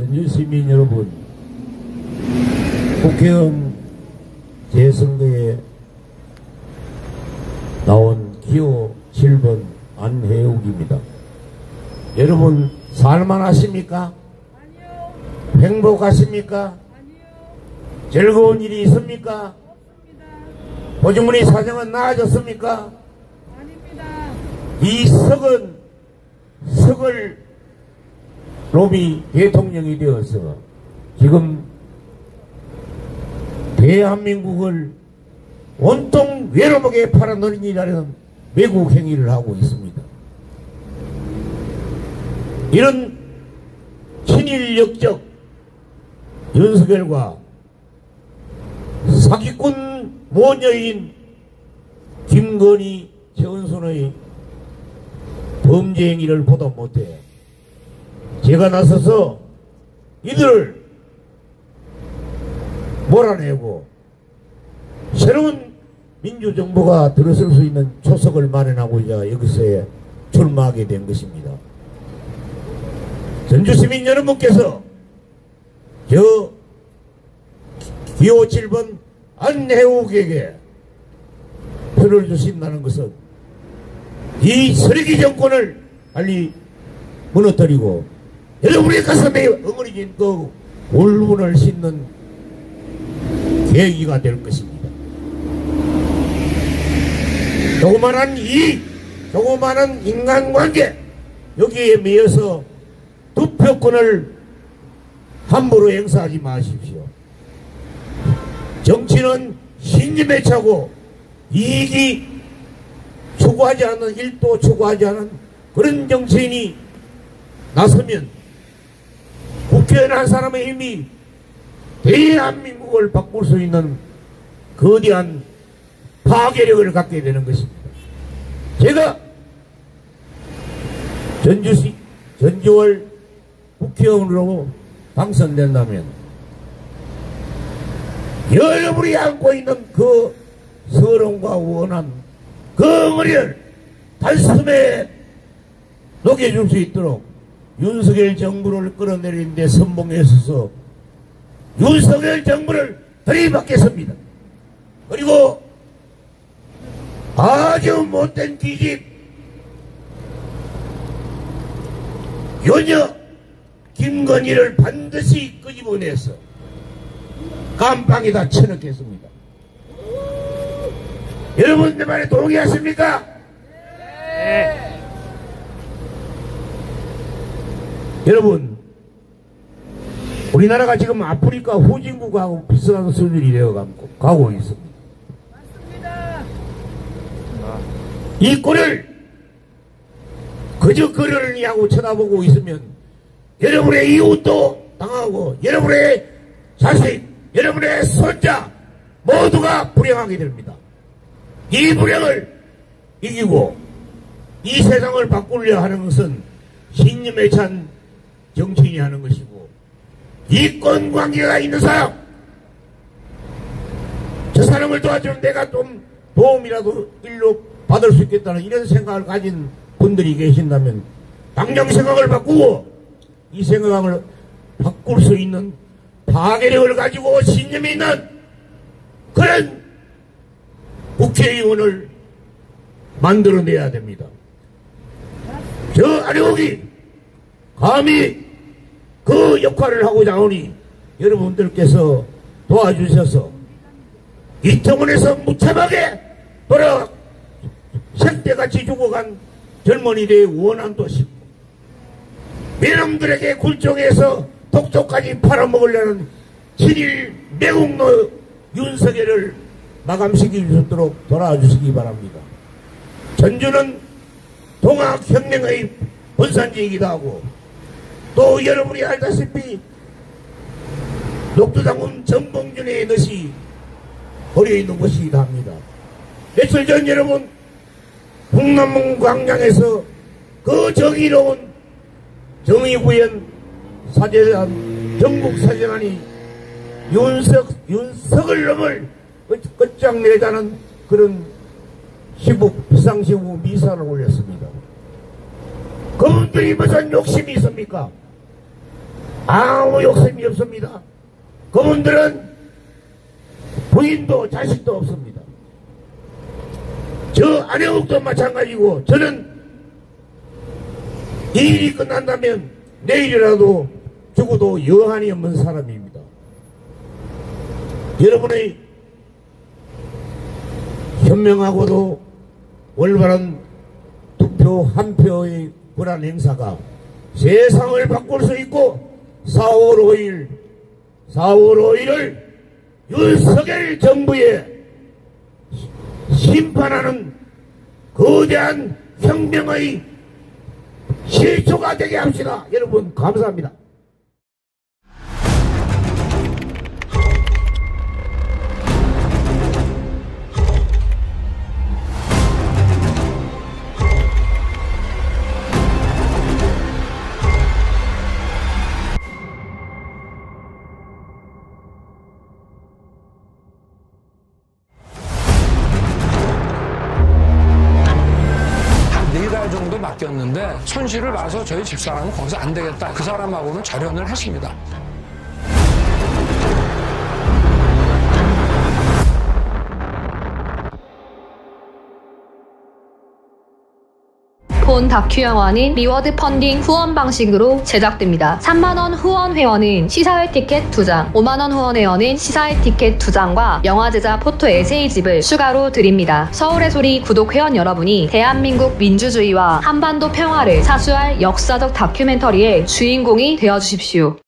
전주 시민 여러분, 국회의원 재선거에 나온 기호 7번 안혜욱입니다. 여러분 살만하십니까? 아니요. 행복하십니까? 아니요. 즐거운 일이 있습니까? 없습니다. 보주머니 사정은 나아졌습니까? 아닙니다. 이 석을 놈이 대통령이 되어서 지금 대한민국을 온통 외로움에 팔아넘기라는 매국 행위를 하고 있습니다. 이런 친일 역적 윤석열과 사기꾼 모녀인 김건희, 최은순의 범죄 행위를 보다 못해 제가 나서서 이들을 몰아내고 새로운 민주정부가 들어설 수 있는 초석을 마련하고자 여기서 출마하게 된 것입니다. 전주시민 여러분께서 저 기호 7번 안혜욱에게 표를 주신다는 것은 이 쓰레기 정권을 빨리 무너뜨리고 여러분의 가슴에 어머니진 그 울분을 싣는 계기가 될 것입니다. 조그마한 인간관계 여기에 매여서 투표권을 함부로 행사하지 마십시오. 정치는 신념에 차고 이익이 추구하지 않는, 일도 추구하지 않은 그런 정치인이 나서면 국회의원 한 사람의 힘이 대한민국을 바꿀 수 있는 거대한 파괴력을 갖게 되는 것입니다. 제가 전주월 국회의원으로 당선된다면 여러분이 안고 있는 그 서러움과 원함, 그 어머니를 단숨에 녹여줄 수 있도록 윤석열 정부를 끌어내리는 데 선봉에 서서 윤석열 정부를 들이받겠습니다. 그리고 아주 못된 기집 요녀 김건희를 반드시 끄집어내서 감방에다 쳐넣겠습니다. 여러분 내 말에 동의하십니까? 네. 여러분, 우리나라가 지금 아프리카 후진국하고 비슷한 수준이 되어가고 있습니다. 맞습니다. 이 꼴을 그저 그러니 하고 쳐다보고 있으면 여러분의 이웃도 당하고 여러분의 자식, 여러분의 손자 모두가 불행하게 됩니다. 이 불행을 이기고 이 세상을 바꾸려 하는 것은 신념에 찬 정치인이 하는 것이고, 이권 관계가 있는 사람, 저 사람을 도와주면 내가 좀 도움이라도 일로 받을 수 있겠다는 이런 생각을 가진 분들이 계신다면 당장 생각을 바꾸고 이 생각을 바꿀 수 있는 파괴력을 가지고 신념이 있는 그런 국회의원을 만들어내야 됩니다. 저 안혜욱이 감히 그 역할을 하고자 하오니 여러분들께서 도와주셔서 이태원에서 무참하게 돌아 색대같이 죽어간 젊은이들의 원한도 심고 미남들에게 굴종해서 독초까지 팔아먹으려는 친일 매국노 윤석열을 마감시킬 수 있도록 돌아주시기 바랍니다. 전주는 동학혁명의 본산지이기도 하고 또 여러분이 알다시피 녹두장군 전봉준의 넛이 버려있는 곳이기도 합니다. 며칠 전 여러분 북남문 광장에서 그 정의로운 정의구현 사제단 전국사제단이 윤석을 놈을 끝장내자는 그런 비상시국 미사를 올렸습니다. 그분들이 무슨 욕심이 있습니까? 아무 욕심이 없습니다. 그분들은 부인도 자식도 없습니다. 저 안혜욱도 마찬가지고 저는 이 일이 끝난다면 내일이라도 죽어도 여한이 없는 사람입니다. 여러분의 현명하고도 올바른 투표 한 표의 권한 행사가 세상을 바꿀 수 있고 4월 5일을 윤석열 정부에 심판하는 거대한 혁명의 실초가 되게 합시다. 여러분 감사합니다. 정도 맡겼는데 손실을 봐서 저희 집사람은 거기서 안 되겠다. 그 사람하고는 절연을 했습니다. 본 다큐 영화는 리워드 펀딩 후원 방식으로 제작됩니다. 3만원 후원 회원은 시사회 티켓 2장, 5만원 후원 회원은 시사회 티켓 2장과 영화 제작 포토 에세이집을 추가로 드립니다. 서울의 소리 구독 회원 여러분이 대한민국 민주주의와 한반도 평화를 사수할 역사적 다큐멘터리의 주인공이 되어주십시오.